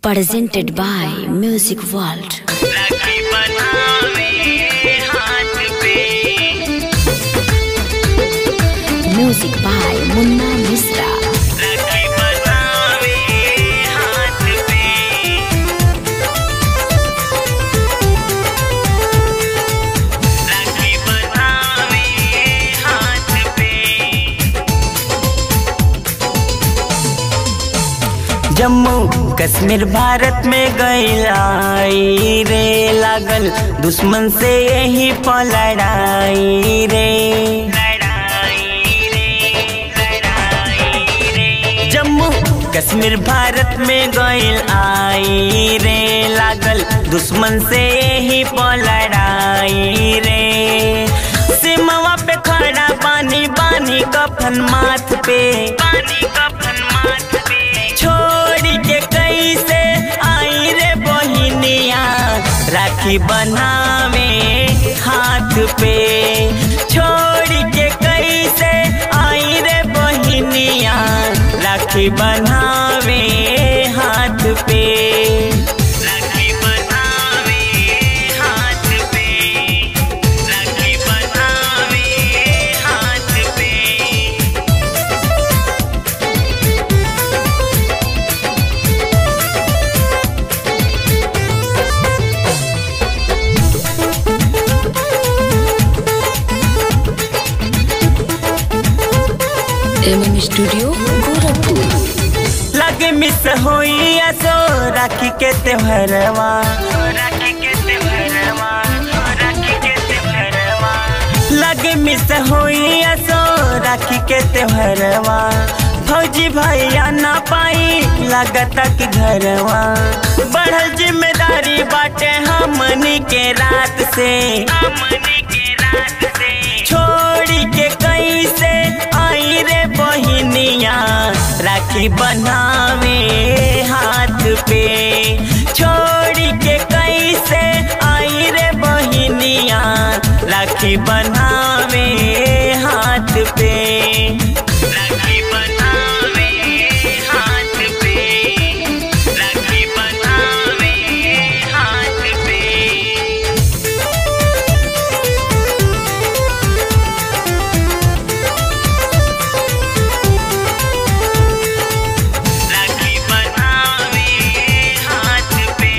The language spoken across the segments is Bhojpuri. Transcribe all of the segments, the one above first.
presented by Music World. राखी बनावे हाथ पे। Music by Munna Misra. राखी बनावे हाथ पे। राखी बनावे हाथ पे। जम्मू कश्मीर भारत में गइलाई रे, लागल दुश्मन से यही लड़ाई रे। जम्मू कश्मीर भारत में गइल आई रे, लागल दुश्मन से यही लड़ाई रे। सीमावा पे खड़ा पानी बानी कफन माथ पे, पानी कफन माथ पे। छोड़ी के कैसे आई रे बहिनिया, राखी बनावे हाथ पे। छोड़ी के कैसे आई रे बहिनिया, राखी बनावे हाथ पे। राखी बनावे हाथ पे। राखी बनावे हाथ पे। MM Studio Gorakhpur. लगे मिस होई असो राखी के त्योहारवा, राखी के त्योहारवा, राखी के त्योहारवा। लगे मिस होई असो राखी के त्योहारवा। फौजी भैया ना पाई लागत की घरवा। बढ़ल जिम्मेदारी बाटे हमनी के रात से, हमनी के रात से। छोड़ी के कैसे आई रे बहिनिया, राखी बनावे हाथ पे। छोड़ी के कैसे आई रे बहिनिया, राखी बनावे हाथ पे। राखी बनावे हाथ पे। राखी बनावे हाथ पे। राखी बनावे हाथ पे।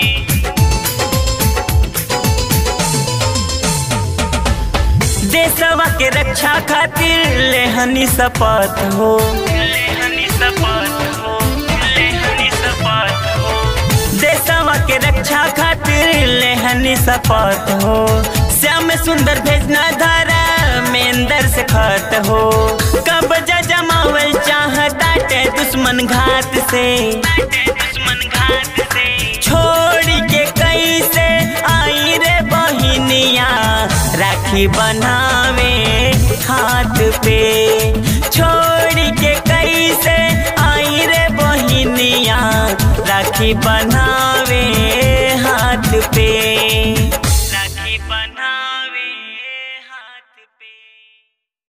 देशवा के रक्षा खातिर लेहनी शपथ हो, लेहनी शपथ हो, लेहनी शपथ हो। देशवा के रक्षा खातिर लेहनी शपथ हो। श्याम सुंदर भेजना धारा मेंदर से खत हो। कब्जा जमावल चाहताटे दुश्मन घात से, दुश्मन घात से। छोड़ी के कैसे आई रे बहिनिया, राखी बनावे हाथ पे। छोड़ी के कैसे आई रे बहिनिया, राखी बना